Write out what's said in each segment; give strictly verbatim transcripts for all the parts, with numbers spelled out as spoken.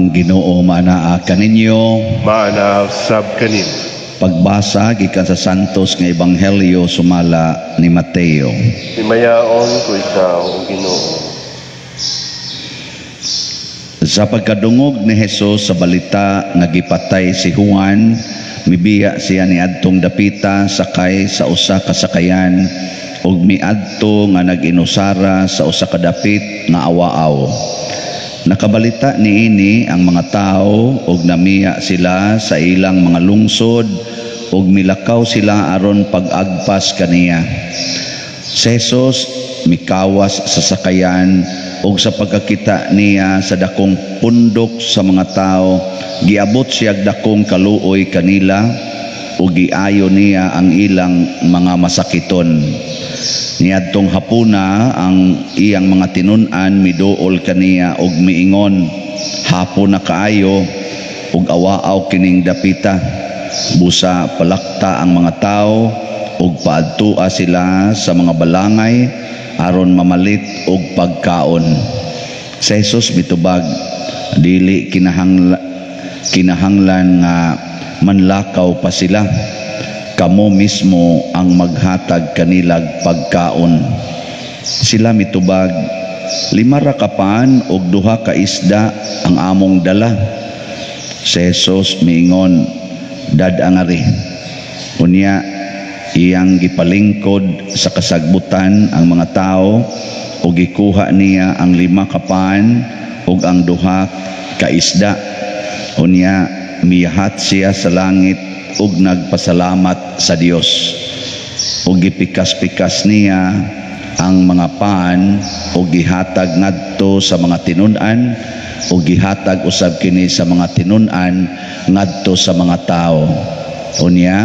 Ang Ginoo manaa kaninyo. Maana sab kanin. Pagbasa gikan sa santos nga ebanghelyo sumala ni Mateo. Himayaon ko ikaw, O Ginoo. Sa pagkadungog ni Hesus sa balita nga gipatay si Juan, mibiya siya niadtong dapita sakay sa usa ka sakayan ug miadto nga nag-inusara sa usa ka dapit nga awaaw. Nakabalita niini ang mga tao ug namiya sila sa ilang mga lungsod ug milakaw sila aron pag-agpas kaniya. Si Jesus mikawas sa sakayan ug sa pagkakita niya sa dakong pundok sa mga tao, giabot siya dakong kaluoy kanila ug giayo niya ang ilang mga masakiton. Niadtong hapuna ang iyang mga tinun-an miduol kaniya ug miingon, hapon na kaayo ug awaaw kining dapita. Busa palakta ang mga tao ug paadtua sila sa mga balangay aron mamalit og pagkaon. Si Jesus mitubag, dili kinahanglan kinahanglan nga manlakaw pa sila, kamo mismo ang maghatag kanilag pagkaon. Sila mitubag, lima ra ka pan ug duha ka isda ang among dala. Si Jesus miingon, dad-angari. Unya iyang gipalingkod sa kasagbutan ang mga tao ug gikuha niya ang lima ka pan ug ang duha ka isda. Unya miyahat siya sa langit ug nagpasalamat sa Dios. Ug gipikas-pikas niya ang mga pan ug gihatag ngadto sa mga tinun-an ug gihatag usab kini sa mga tinun-an ngadto sa mga tao. Unya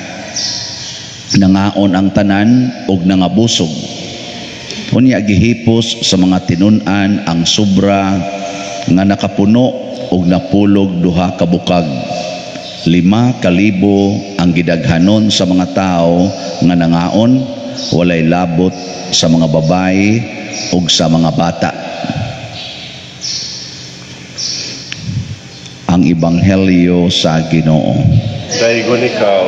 nangaon ang tanan ug nangabusog. Unya gihipos sa mga tinun-an ang sobra nga nakapuno ug napulog duha ka bukag. Lima kalibo ang gidaghanon sa mga tao nga nangaon, walay labot sa mga babayi ug sa mga bata. Ang ebanghelyo sa Ginoo. Daigon ikaw.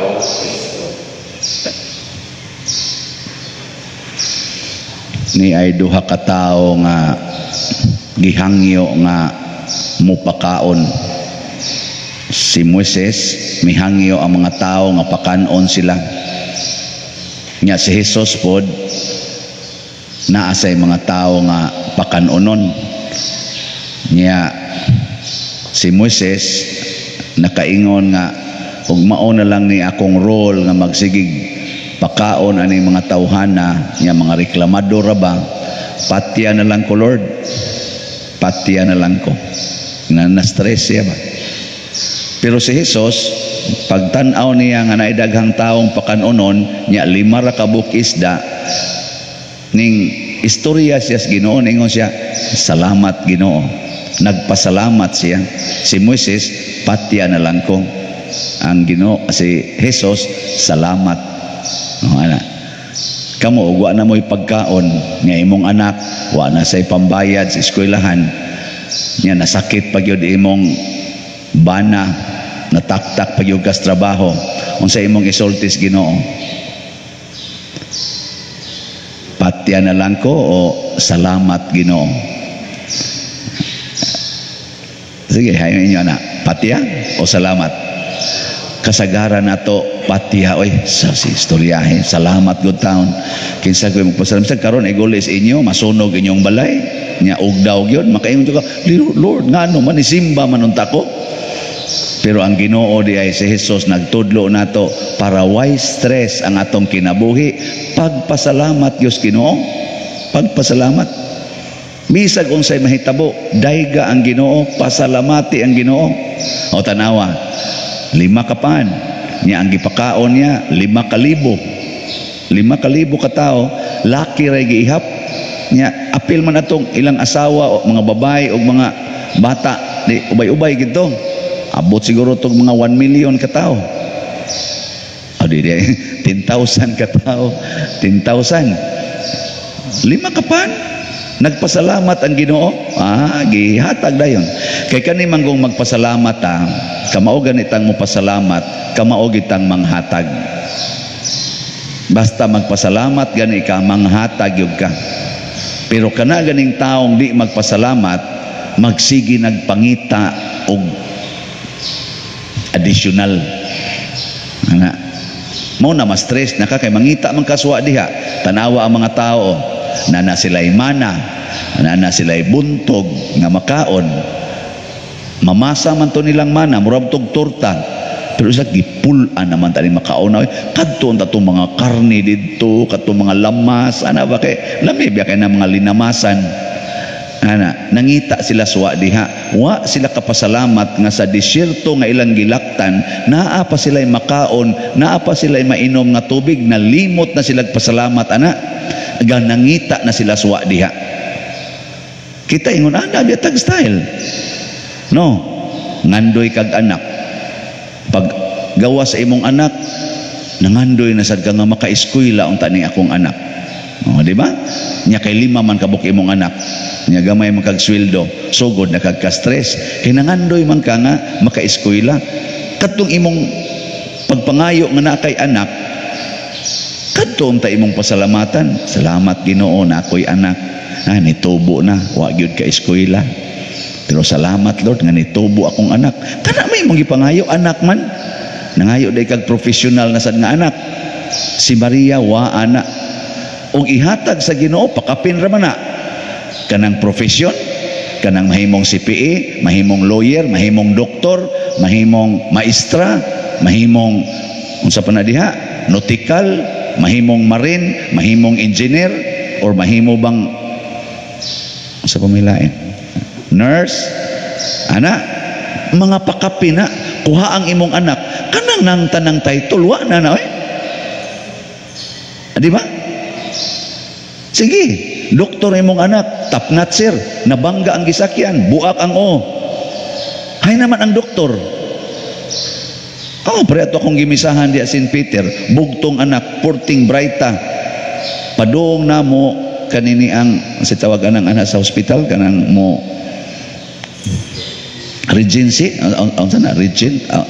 Ni ay duha ka tawo nga gihangyo nga mupakaon. Si Moises mihangyo ang mga tao nga pakanon sila. Nya si Jesus pod naa say mga tao nga pakanonon. Nya si Moises nakaingon nga ug mao na lang ni akong role nga magsigig pakaon ani mga tawhana, nya mga reklamador ra ba, patya na lang ko Lord, patya na lang ko, na na-stress siya ba. Pero si Jesus pagtan-aw niya nga naay daghang taong pakanonon, nya lima ra ka buk isda, ning istorya siya sa Ginoo, ningon siya, salamat Ginoo, nagpasalamat siya. Si Moises patya na lang ko, ang Ginoo si Jesus salamat. No, ana. Kamo ug wa na mo'y pagkaon nga imong anak, wa na say pambayad sa eskwelahan, nya nasakit pag yun imong bana, nataktak pag yun kas trabaho, unsa imong isultis Ginoo? Patya na lang ko o salamat Ginoo? Sige, hayon inyo na, patya o salamat? Kasagaran nato patya, oy sa si istoryahe, salamat good town kinsa ko magpasalamat sa karon igolis inyo masunog inyong balay nya ugdaw gyud makaingon ka Lord ngano man isimba man unta ko. Pero ang Ginoo di ay si Jesus nagtudlo nato para why stress ang atong kinabuhi, pagpasalamat Dios Ginoo, pagpasalamat bisag unsay mahitabo dayga ang Ginoo, pasalamati ang Ginoo. O tanawa, lima ka pan niya ang gipakaon niya, lima kalibo lima kalibo ka tao, laki ray giihap niya. Apil man atong ilang asawa o mga babae o mga bata, di ubay-ubay gito, abot siguro tong mga one million ka tao. O di di ten thousand ka tao, ten thousand lima ka pan, Nagpasalamat ang Ginoo, ah, gihatag dayon. Kay kani manggong magpasalamat ta, kamao ganitang mo pasalamat, kamao gitang manghatag. Basta magpasalamat gani ka, manghatag yug ka. Pero kana ganing taong di magpasalamat, magsigi nagpangita og additional. Ana, mo na ma-stress na ka kay mangita man kaswa diha. Tanawa ang mga tao na na sila'y mana, na na sila'y buntog nga makaon, mamasa man to nilang mana, murag tog torta, pero isa gipulan naman tani makaon na kadto ta tong mga karne didto, kadto mga lamas, ana ba kay lami ba kay na mga linamasan. Ana, nangita sila suwa diha, wa sila kapasalamat nga sa disyerto nga ilang gilaktan, naa pa sila'y makaon, naa pa sila'y mainom nga tubig, nalimot na sila pasalamat ana. Gan nangita na sila suwa diha. Kita ingon ana biatag style. No, ngandoy kag anak. Pag gawa sa imong anak, nangandoy na sad ka nga maka-eskwela unta ni akong anak. Oh, di ba? Nya kay lima man kabuk imong anak. Nya gamay man kag sweldo, sugod na kag ka-stress. Kay nangandoy man ka nga maka-eskwela. Kadtong imong pagpangayo nga naa kay anak, kadtong ta imong pasalamatan. Salamat Ginoo na ako'y anak. Ah, nitubo na, wa gyud ka eskwela. Pero salamat Lord nga nitubo akong anak. Kana may imong gipangayo anak man. Nangayo day kag professional na sad nga anak. Si Maria wa ana. Og ihatag sa Ginoo pakapin ra man na. Kanang profesyon, kanang mahimong C P A, mahimong lawyer, mahimong doktor, mahimong maestra, mahimong unsa pa na diha, nautical, mahimong marine, mahimong engineer, or mahimo bang sa pamilain nurse, ana, mga pakapin na kuha ang imong anak kanang nang tanang title wa na na eh. Di ba? Sige, doktor imong anak, top notch sir, nabangga ang gisakyan, buak ang o, hay naman ang doktor. Oh, pre ato akong gimisahan di Saint Peter, bugtong anak, porting brighta. Padung na mo kanini ang si tawagan ng anak sa hospital kanang mo Regency, ang sana Regent, uh,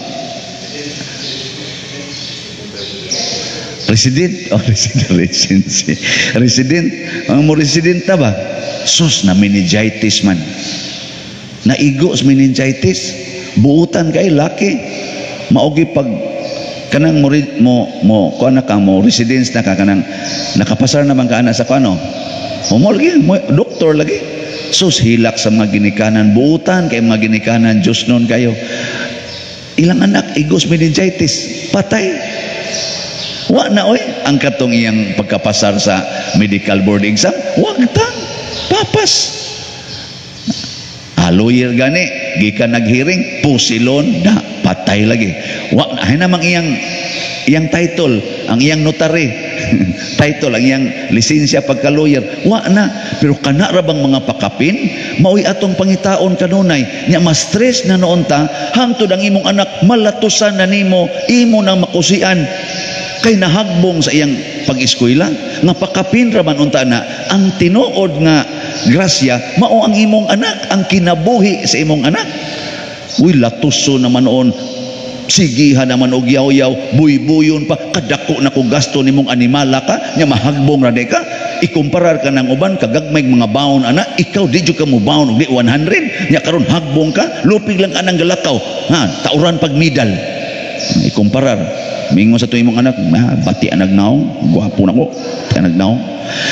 Resident, oh resident, Regency, resident, ang mo resident ta ba? Sus na meningitis man, naigo sa meningitis, buutan kay laki. Maugi pag kanang mo mo mo kuan na ka mo residence na ka kanang nakapasar naman ka ana sa kuno mo lagi mo doktor lagi sus hilak sa mga ginikanan buutan kay mga ginikanan Diyos noon kayo ilang anak igos meningitis patay wa na oy ang katong iyang pagkapasar sa medical board exam wag tang papas. Ah, lawyer gani gikan naghearing pusilon na patay lagi wa ay namang iyang iyang title ang iyang notary title ang iyang lisensya pagka lawyer wa na pero kana ra bang mga pakapin maoy atong pangitaon kanunay nya ma-stress na noon ta hangtod ang imong anak malatusan na nimo imo nang makusian kay nahagbong sa iyang pag-eskwela nga pakapin ra man unta na ang tinuod nga grasya mao ang imong anak ang kinabuhi sa imong anak. Uy latuso naman noon sigihan naman og yaw-yaw buy-buyon pa kadako na ko gasto nimong animala ka nya mahagbong ra ka ikumparar ka ng uban kagagmay mga baon ana ikaw di jud ka mo baon og di one hundred nya karon hagbong ka lupig lang ka ng galakaw ha tauran pag medal ikumparar mingon sa to imong anak ah, bati ang nagnaong gwapo na ko ang nagnaong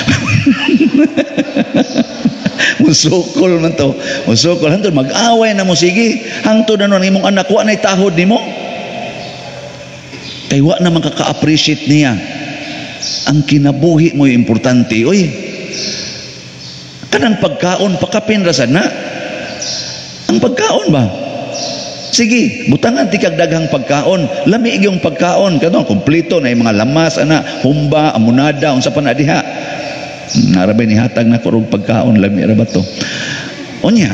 musukol man to musukol hantod mag-away na mo sige hangtod na nun imong anak wa na'y tahod nimo kay wa naman kaka-appreciate niya ang kinabuhi mo yung importante oy kanang pagkaon pakapin rasan na ang pagkaon ba sige butangan ti kag daghang pagkaon lami yung pagkaon kadto kompleto na yung mga lamas ana humba amunada unsa pa na diha narabay ni hatag na ko og pagkaon lami ra ba to unya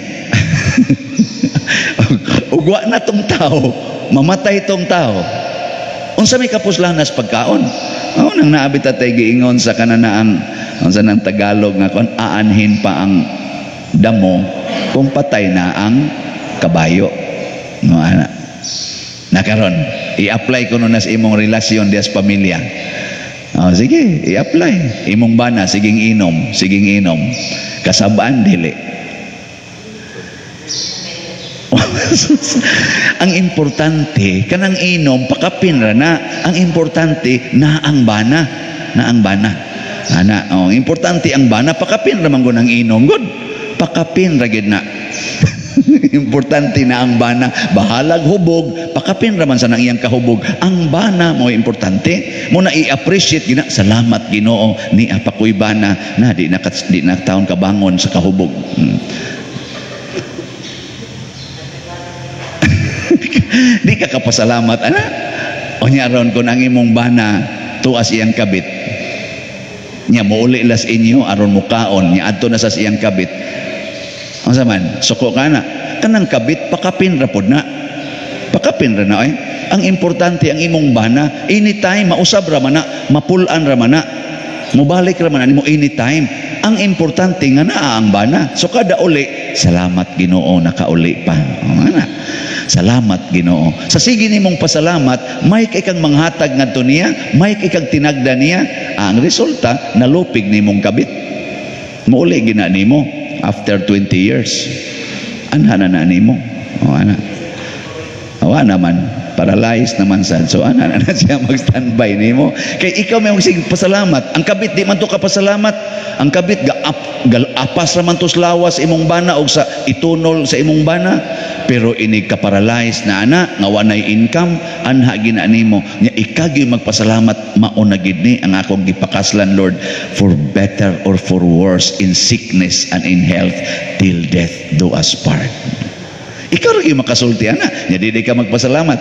ugwa na tong tao mamatay tong tao unsa may kapuslanas pagkaon oh nang naabi tatay giingon sa kananaang Unsa nang Tagalog nga kon aanhin pa ang damo kung patay na ang kabayo. No ana. Nakaron, i-apply ko nun sa imong relasyon diya sa pamilya. Oh, sige, i-apply. Imong bana, siging inom, siging inom. Kasabaan, dili. Ang importante, kanang inom, pakapin ra na. Ang importante, na ang bana. Na ang bana. Ana, oh, importante ang bana, pakapin ra man ang inom. Good. Pakapin ra gid na. Importante na ang bana, bahalag hubog, pakapin raman sa nang iyang kahubog. Ang bana mo importante, mo na i-appreciate gina, salamat Ginoo ni apakoy bana na di na di na taon kabangon sa kahubog. Hmm. Di ka kapasalamat ana. O nya ron kun ang imong bana tuas iyang kabit. Nya mouli las inyo aron mukaon nya adto na sa iyang kabit. Ang zaman, suko ka na. Kanang kabit, pakapin ra pod na. Pakapin ra na, eh. Ang importante, ang imong bana, anytime, mausab ra man na, mapulan ra man na, mubalik ra man na, mo anytime. Ang importante nga naa ang bana. So kada uli, salamat Ginoo, nakauli pa. O, nga na. Salamat Ginoo. Sa sige nimong pasalamat, may kay kang manghatag ngadto niya, may kay kang tinagda niya. Ang resulta, nalupig nimong kabit. Muuli gina nimo. After twenty years, anha na na nimo. O ana. Awa naman, paralyzed naman sad. So ana na siya mag-standby nimo. Kay ikaw may magsig pasalamat. Ang kabit di man to ka pasalamat. Ang kabit ga ap, gal apas ra man to sa lawas imong bana og sa itunol sa imong bana. Pero ini ka paralyzed na ana nga wanay income, anha gina nimo. Nya ikagyoy magpasalamat mauna gid ni ang akong gipakaslan Lord for better or for worse in sickness and in health till death do us part. Ikaw ra gyud makasulti ana, nya di ka magpasalamat.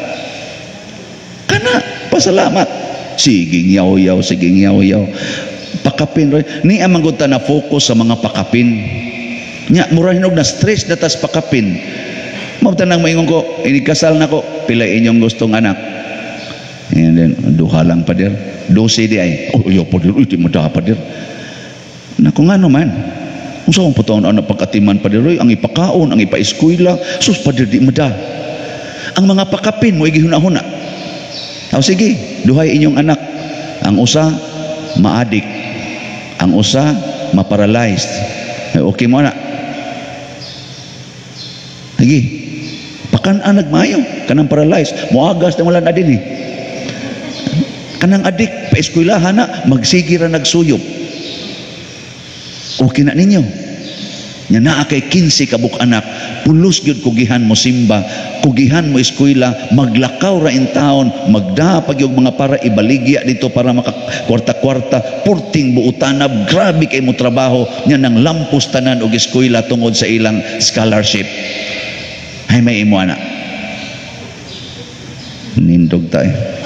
Kana pasalamat. Siging yaw-yaw, siging yaw-yaw. Pakapin ro ni amang gud ta na focus sa mga pakapin. Nya mura hinog na stress datas pakapin. Mao tanang maingon ko, inikasal na ko, pila inyong gustong anak. And then duha lang pa dir. Dose di ay. Oh, yo pa dir, uy, di mo da pa dir. Naku nga naman. Unsa ang putaon anak pagkatiman pa dir, ang ipakaon, ang ipaeskwela, sus pa dir di mo da. Ang mga pakapin mo igihuna-huna. Aw sige, duhay inyong anak. Ang usa maadik. Ang usa maparalyzed. Okay mo na. Lagi. Pakan anag mayo, kanang paralyzed, muagas na wala na din eh. Kanang adik, paeskuylahan na, magsigira nagsuyop. Okay na ninyo. Nya naa kay kinsi kabuk anak, pulos gyud kugihan mo simba, kugihan mo eskwela, maglakaw ra in taon, magdapag yung mga para ibaligya dito para makakwarta-kwarta, porting buutanab, grabe kay mo trabaho, nya nang lampos tanan og eskwela tungod sa ilang scholarship. Ay may imo ana. Nindog tayo.